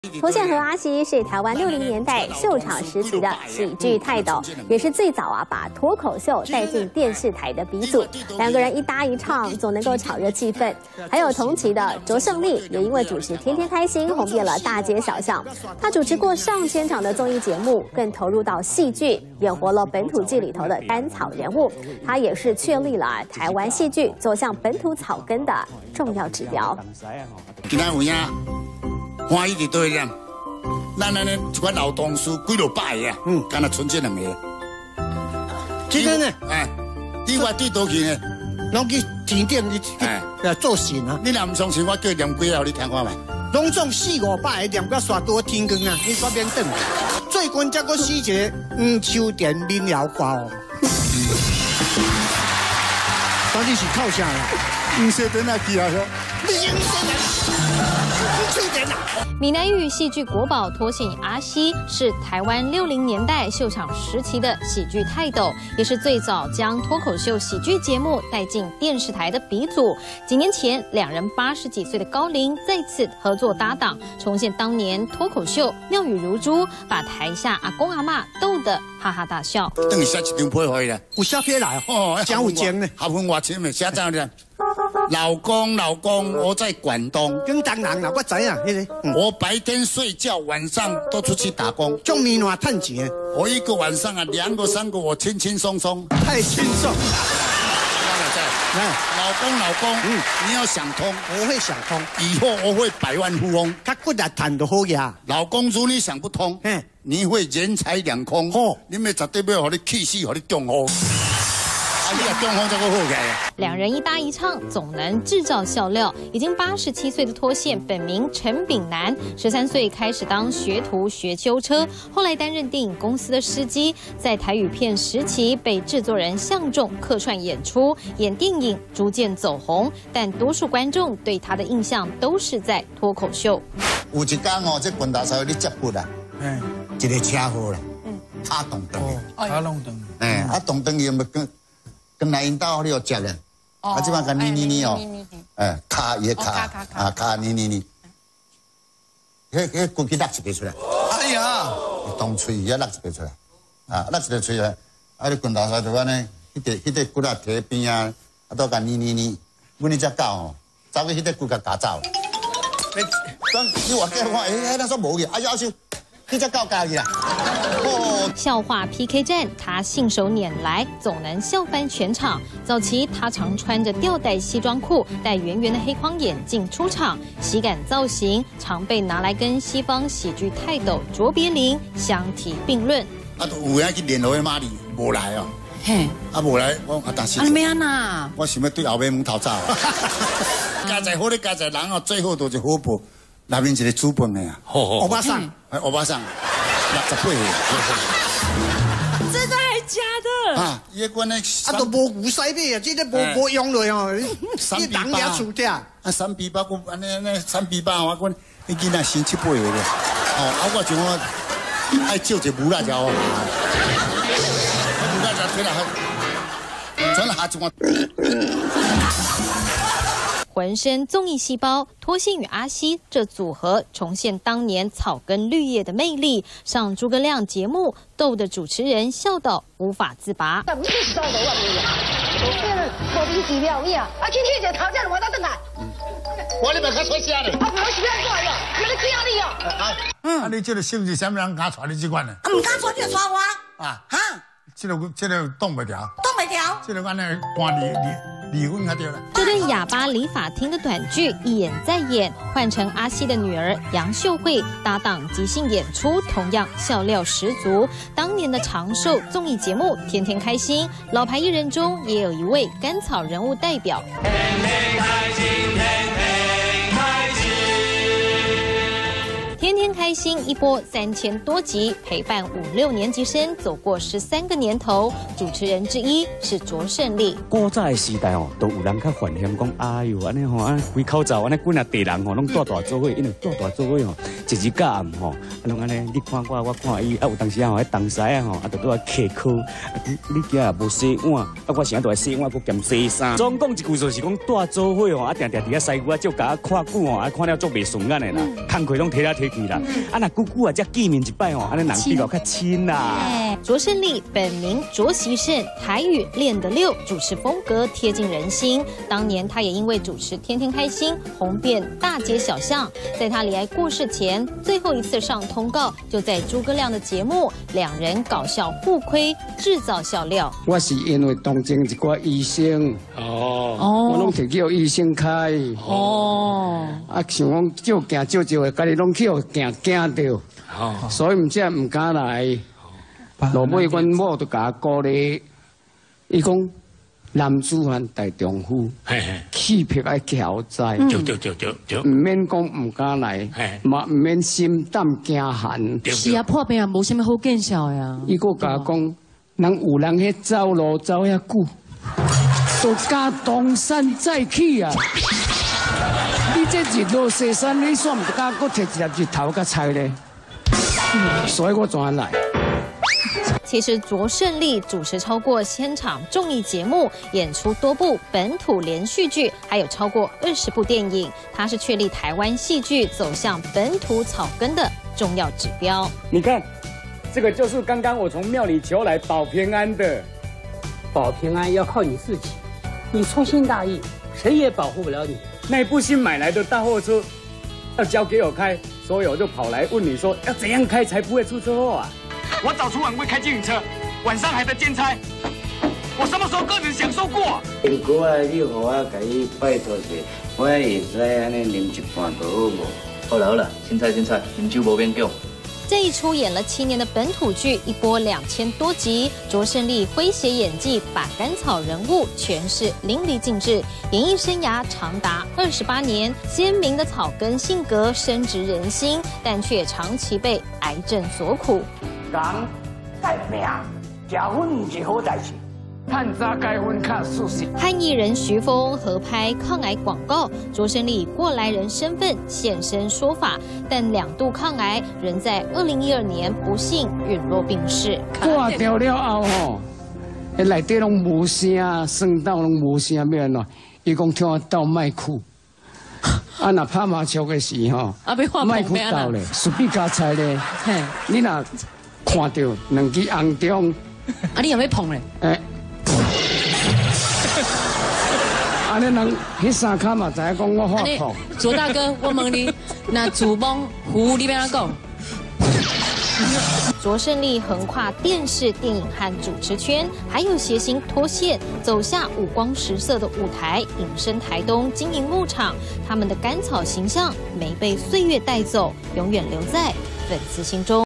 脱线和阿西是台湾60年代秀场时期的喜剧泰斗，也是最早把脱口秀带进电视台的鼻祖。两个人一搭一唱，总能够炒热气氛。还有同期的卓胜利，也因为主持《天天开心》红遍了大街小巷。他主持过上千场的综艺节目，更投入到戏剧，演活了本土剧里头的甘草人物。他也是确立了台湾戏剧走向本土草根的重要指标。 欢喜伫倒一样，咱安尼一款老同事几落百个啊，敢若剩这2个。 真的呢？ 哎，你话对倒去呢？ 拢去甜点去做神啊！ 你若唔相信，我叫念几下你听看觅。 拢总4、5百个念个刷多天光啊，你煞免等。最近才个死一个秋田民谣歌哦。到底是靠啥啦？ 说等下去啊！ 闽南语戏剧国宝脱线阿西是台湾60年代秀场时期的喜剧泰斗，也是最早将脱口秀喜剧节目带进电视台的鼻祖。几年前，两人80几岁的高龄再次合作搭档，重现当年脱口秀妙语如珠，把台下阿公阿嬷逗得哈哈大笑。 等于写一张批回来， 有写批来哦，真有情呢。 学分外深的，写怎样？老公，我在广东。 跟当然啦，我知啊， 我白天睡觉，晚上都出去打工， 种米暖趁钱。 我一个晚上2个3个，我轻轻松松， 太轻松。 老公，你要想通， 我会想通， 以后我会百万富翁， 他骨力赚就好呀。 老公，如你想不通，你会人财两空，你们绝对要让你气死，让你中风。 两人一搭一唱，总能制造笑料。已经87岁的脱线，本名陈炳南，13岁开始当学徒学修车，后来担任电影公司的司机，在台语片时期被制作人相中客串演出，演电影逐渐走红，但多数观众对他的印象都是在脱口秀。 有一天哦，这滚大嫂你接骨啦，一个车祸啦，他动灯，动灯有没有跟来引导你要接的，这摆跟你哦，卡也卡卡你，骨去拉一个出来，哎呀，动喙也拉一个出来，拉一个出来，你滚大嫂就安尼，迄个骨啊摕边啊，都甲你，阮只狗哦，走去迄个骨甲夹走，你话叫看，那说无去，要求。你只狗家去啦！ 笑话 PK 战，他信手拈来，总能笑翻全场。早期他常穿着吊带西装裤，戴圆圆的黑框眼镜出场，喜感造型常被拿来跟西方喜剧泰斗卓别林相提并论。 有人去联络的马里无来哦，无来，我当时。 咩啊呐？ 我想要对后面门头走。加在好的加在人哦，最好都是好报。那边一个主本的啊， 欧巴桑 ，68岁， 真的还假的？ 啊，伊个呢， 都无牛屎尾啊，这个无用落哦，你当也出掉。 3B8，我安尼3B8，我讲你囡仔生7、8个了，我就我爱照一个母辣椒啊，母辣椒推了，转了下一浑身综艺细胞，脱线与阿西这组合重现当年草根绿叶的魅力，上诸葛亮节目逗得主持人笑到无法自拔。 今天一个头家我到等来。 我你别较出声嘞！ 我是要做哟，你要听你哟。 你这个性质，什么人敢带你这款呢？ 唔敢带你就带我。 这个动不了。这个安尼换离婚才对了。 这对哑巴理发厅的短剧一演再演，换成阿西的女儿杨秀慧搭档即兴演出，同样笑料十足。当年的长寿综艺节目《天天开心》，老牌艺人中也有一位甘草人物代表。天天开心，天天开心一播3000多集，陪伴5、6年级生走过13个年头。主持人之一是卓胜利。 古早的时代哦，都有人较幻想讲，哎呦，安尼吼，规口罩安尼滚啊地人吼，拢大做伙，因为大做伙吼，一日到暗吼，拢安尼，你看我看伊，有当时吼，东西吼，就拄啊客科，你今也无洗碗，我现在都来洗碗，佮兼洗衫。总讲一句就是讲大做伙吼，定定伫遐西瓜照甲看久吼，看了足袂顺眼的啦，工课拢摕来摕去啦。啊，那久久啊，才见面一摆哦，安尼人比较较亲啦。 卓胜利本名卓习胜，台语练得溜，主持风格贴近人心。当年他也因为主持《天天开心》红遍大街小巷。在他离开过世前，最后一次上通告就在诸葛亮的节目，两人搞笑互亏，制造笑料。 我是因为同情一寡医生，我拢摕叫医生开，啊，想讲少惊少的，家己拢去惊到，所以唔敢来。落尾阮某就甲我鼓励，伊讲男子汉大丈夫，气魄爱调在，对，唔免讲唔敢来，嘛唔免心胆惊寒。 是啊，破病也无啥物好见效呀。 伊个甲我讲，人有人迄走路走遐久，都加东山再起啊！你这日落西山，你煞唔敢搁摕一粒日头甲菜咧？所以我怎来？ 其实卓胜利主持超过1000场综艺节目，演出多部本土连续剧，还有超过20部电影。他是确立台湾戏剧走向本土草根的重要指标。 你看，这个就是刚刚我从庙里求来保平安的。 保平安要靠你自己，你粗心大意，谁也保护不了你。 那部新买来的大货车要交给我开，所以我就跑来问你说，要怎样开才不会出车祸啊？我早出晚归开经营车，晚上还在兼差，我什么时候个人享受过？ 如果啊，你和我甲伊拜托者，我会使安尼啉一半就好无？好啦好啦，凊彩，啉酒无勉强。 这一出演了7年的本土剧，一波2000多集，卓胜利诙谐演技，把甘草人物诠释淋漓尽致。演艺生涯长达28年，鲜明的草根性格深植人心，但却长期被癌症所苦。 人在命，结婚唔是好代志，趁早结婚较舒适。 和艺人徐峰合拍抗癌广告，卓胜利以过来人身份现身说法，但2度抗癌，仍在2012年不幸陨落病逝。 挂掉了后吼，内底拢无声，酸到拢无声，要安怎？伊讲听我斗麦哭。啊，若拍麻将的时候，麦哭到咧，随便加菜咧，你若看到2支红中， 啊，你有要碰咧？ 安尼人迄3骹嘛知影讲我发泡。 卓大哥，我问你，那主帮胡你要怎讲？ 卓胜利横跨电视、电影和主持圈，还有谐星脱线，走下五光十色的舞台，隐身台东经营牧场。他们的甘草形象没被岁月带走，永远留在粉丝心中。